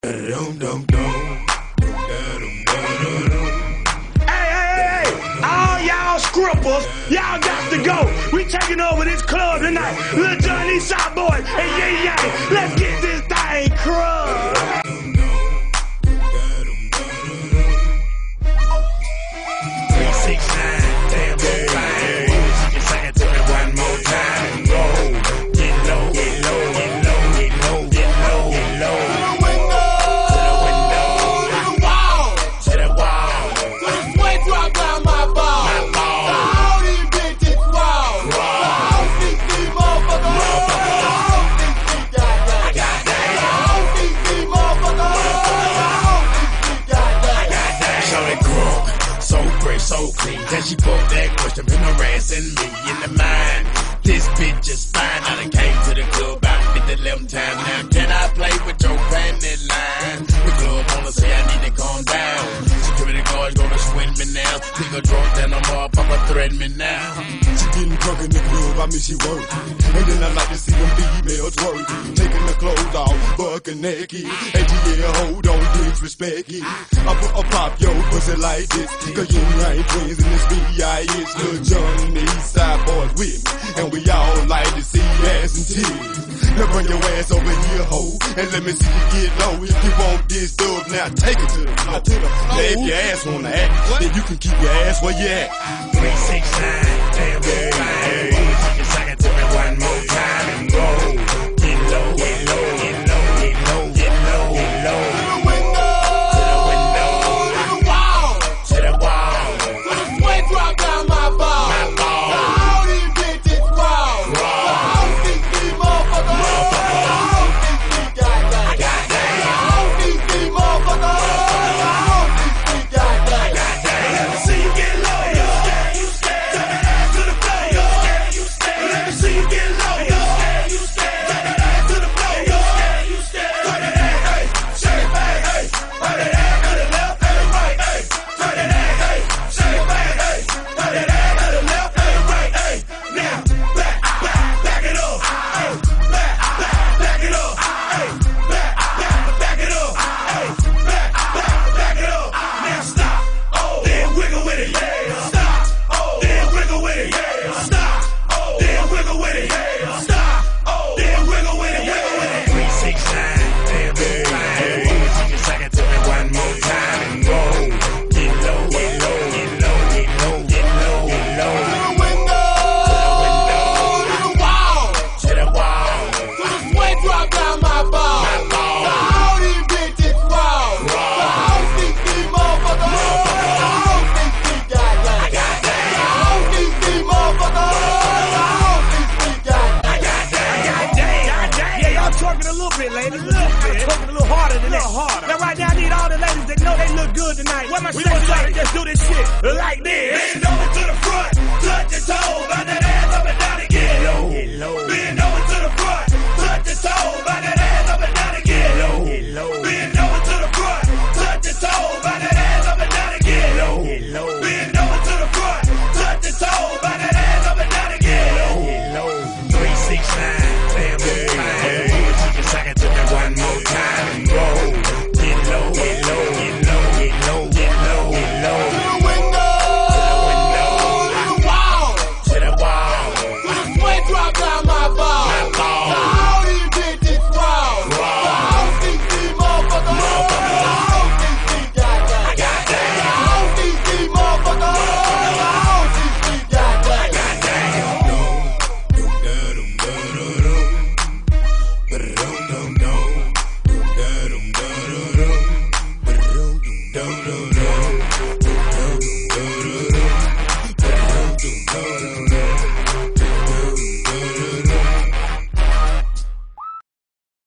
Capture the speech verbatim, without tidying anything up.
All y'all scrippers, y'all got to go. We taking over this club tonight. Lil Jon, these South boys, and Yay Yang. Let's get this thing crunk. three six nine, damn, damn, fine. She can sing it to me one more time. Roll, get low, get low, get low, get low, get low, get low. So clean, then she put that question in harassing me in the mind. This bitch is fine. I done came to the club about fifty eleven times now. Can I play with your panty line? The club wanna say I need to calm down. Security guards gonna swing me now. Nigga drunk, then I'm all papa threaten me now. She getting drunk in the club, I mean she working. And then I like to see them females working. Taking the clothes off, fucking naked. And yeah, hold on, disrespect it. I put a pop your pussy like this. Cause you ain't twins in this B I It's Lil Jon and the East Side boys with me. And we all like to see ass and titties. Now bring your ass over here, ho. And let me see you get low. If you want this dub, now take it to the floor. Now if your ass wanna act, then you can keep your ass where you at. three six nine, damn, damn, fine. She can sing it to me one more time and go. Get low, get low, get low, get low, get low, get low. To the window, to the window, to the wall, to the wall. To the sweat drop down my ball, my ball. All these bitches raw, raw. All these these motherfuckers, all these these guys, guys, guys. All these these motherfuckers, all these these guys, guys, guys. Let me see you get low, you scared, you scared. Turn that ass to the floor, you scared, you scared. Let me see you get low, you scared, you scared. Turn that ass to the floor, you scared, you scared. Turn that ass, hey, shake it back, hey. Turn that ass to the left and the right, hey. Turn that ass, hey, shake it back, hey. Turn that ass to the left and the right, hey. Now, back, back, back it up, hey. Back, back, back it up, hey. Back, back, back it up, hey. Back, back, back it up. Now stop, oh, then wiggle with it, yeah. Stop, oh, then wiggle with it, yeah. Stop, oh, then wiggle with it, yeah. Stop, oh, then wiggle with it, wiggle with it. three six nine, damn, damn, fine. She can sing it to me one more time and go. Get low, get low, get low, get low, get low, get low. To the window, to the window, to the wall, to the wall. To the sweat drop down my ball, my ball. All these bitches raw, raw. All these these motherfuckers, all these these guys, guys. All these these motherfuckers, all these these guys. I got that. Yeah, y'all twerking a little bit, ladies. A little bit. Twerking a little harder than that. Harder. Now right now I need all the ladies that know they look good tonight. Where my we want y'all to just do this shit like this. Bend over to the front, touch your toes, bout that ass up and down again. Get low, get low. Bend over to the front, touch your toes, bout that